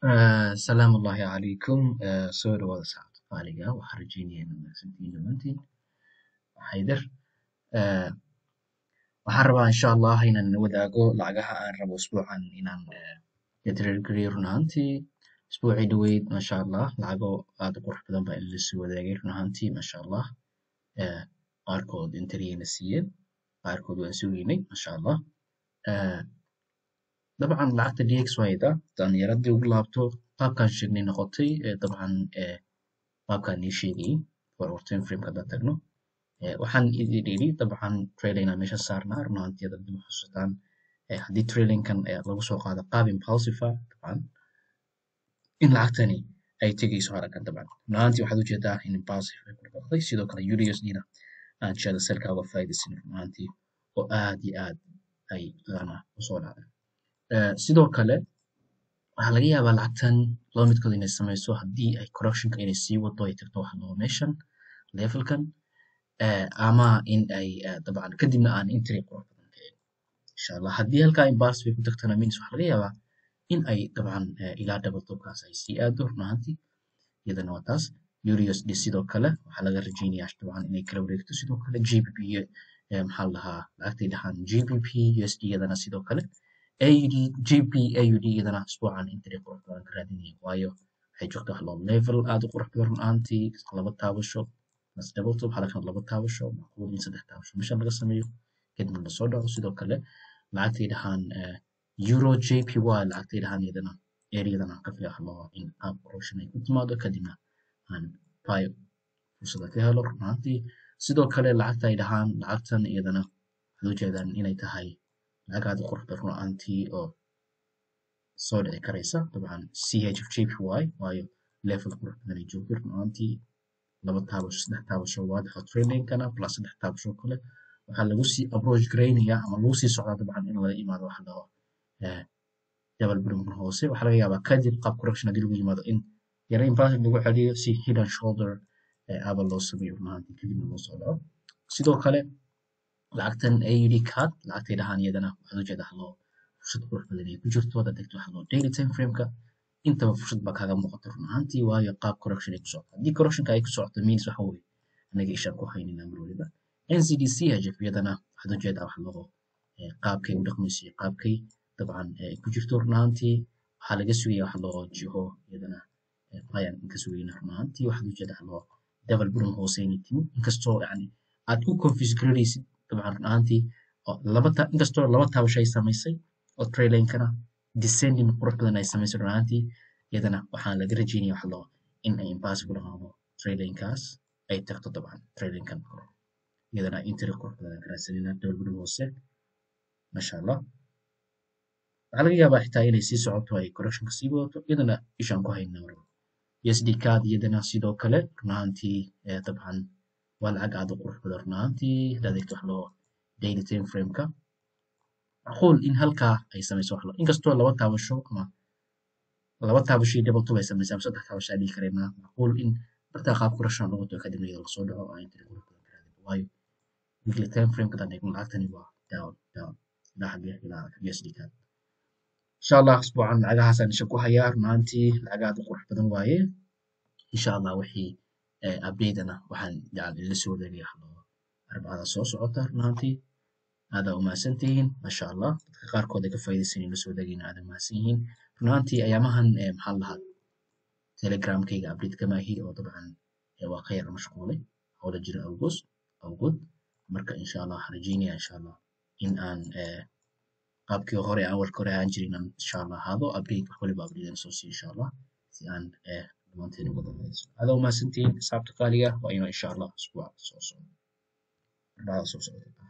السلام الله عليكم سوري وضع ساعة قالقة وحرجيني أنا سنتين دمانتين حيدر وحربا إن شاء الله هنا نوداقو لعقها أن ربو أسبوعا إنان يتريرقري رنهانتي أسبوعي دويد ما شاء الله لعقو آدو قرح بدن بأن لسو وداقي رنهانتي ما شاء الله قاركود انتريين السيين قاركود وانسويني ما شاء الله طبعا لعقت دي اكس وايدا دان يردي وقلابتو قابكان شيرني نقطي طبعا قابكان نيشيغي فورورتين فريم كدا تغنو waxaan idin yidhi dabcan trailingna meesha saarnaa runaantii dad ma xusuustaan haddii trailingkan lagu soo qaado qaab impulsive dabcan in lacagtani ay tegayso harakan dabcan runaantii waxaad ujeedaa in impulsive ay ku dhaqaaqday sidoo kale USD-na aan shada selka uga faa'iidaysan runaantii oo aad iyo aad ay dana usoo dhacday sidoo kale waxaa laga yaabaa lacagtan laba midkood inay samayso haddii ay correctionka inay sii wado ay tagto waxa loo meeshan levelkan ama in ay dabcan kadibna aan entry qurux badan keenin insha Allah haddii halkaa impulse bay ku tagtana means waxaa laga yaabaa in ay dabcan ilaa double topkaas ay sii aado runaantii iyadana waa taas USD sidoo kale waxaa laga rajaynayaa dabcan inay kala wareegto sidoo kale GBP maxaa la dhahaa lacagtay dhahaan GBP USD iyadana sidoo kale AUD GP AUD iyadana isbuucan entry qurux badan ka raadinaya waayo waxay joogtaa wax loo level aad u qurux badan runaantii laba taabasho بس double top halkan laba taabasho macquul in saddex taabasho meesha laga sameeyo kadibna la soo dhaco sidoo kale lacagtay dhahaan euro JPY lacagtay dhahaan iyadana areadan ka fiican in app correction ay ku timaado kadibna aan buy fursada ka helo runaantii sidoo kale lacagtay dhahaan lacagtan iyadana waxaad ujeedaan inay tahay lacag aad u qurux badan runaantii oo soo dhici karaysa dabcan CHF JPY waayo level qurux badan ay joogto runaantii laba taabasho saddex taabasho waadaxa trainingkana plus saddex taabasho kale waxaa lagu sii approach garaynayaa ama lagu sii socdaa dabcan in laga imaado waxa dhaho double bottom hoose waxaa laga yaabaa kadib qaab correction haddii lagu yimaado in yara impulsive lagu celiyo si head and shoulder aba loo sameeyo runaantii kadibna loo soo dhaco sidoo kale lacagtan AUD card lacagtay dhahaan iyadana waxaad ujeedaa waxa loo fursad qurux badan ay ku jirto haddaad tagto waxa loo daily time frameka intaba fursad baa kaaga muuqata runaantii waayo qaab correction ay ku socoto haddii correctionka ay ku socoto means waxa weeye anaga ishaan ku haynina mar waliba NZD CHF iyadana waxaad ujeedaa wax loo qaabkay u dhaqmayso iyo qaabkay dabcan ay ku jirto runaantii waxaa laga sugaya wax loo jiho iyadana ayaan ka sugayna runaantii waxaad ujeedaa wax loo double bottom hoose inay timi inkastoo yani aad ku confuse garaysid dabcan runaantii inkastoo laba taabasho ay samaysay oo trailing-kana descending qurux badan ay samaysay runaantii iyadana waxaan laga rajaynaya wax loo in ay impulsive ku dhaqaaqdo trailing-kaas ay tagto dabcan trailing-kan koro iyadana entry qurux badan ka raadsanayna double bottom hoose masha Allah waxaa laga yaabaa xitaa inay sii socoto ay correctionka sii wadato iyadana ishaan ku haynaa marba USD card iyadana sidoo kale runaantii dabcan waa lacag aad u qurux badan runaantii haddaad eegto wax loo daily time frameka macquul in halkaa ay samayso wax loo inkastoo laba taabasho ama laba taabasho iyo double top ay samaysay ama saddex taabasho aan dhihi karaynaa macquul in bartaa qaab correction lagu wato kadibna iyadoo lasoo dhaco oo entry qurux badan ka raadin waayo weekly time frameka haddaan eegno lacagtani waa down ilaa xagee ilaa USD card insha Allah asbuucan lacagahaasaan isha ku hayaa runaantii lacag aad u qurux badan waaye insha Allah wixii update-ana waxaan jecel la soo wadaagaya arbacada soo socota runaantii aada umahadsantihiin masha Allah dadka qaarkood ay ka faa'iidaysan la soo wadaagayna aada umahadsan yihiin runaantii ayaamahan maxaa lahaa telegramkayga update kama ahi oo dabcan waa ka yar mashquulay howla jira awgood marka insha Allah waxaan rajaynaya insha Allah in aan qaabkii hore aan warka hore aan jirin insha Allah ahaado update wax waliba update soo siiyo insha Allah si aan dhamaanteen uga dambayso aada umahadsantihiin xisaabta qaaliga waa inuu insha Allah usbuuca soo socdo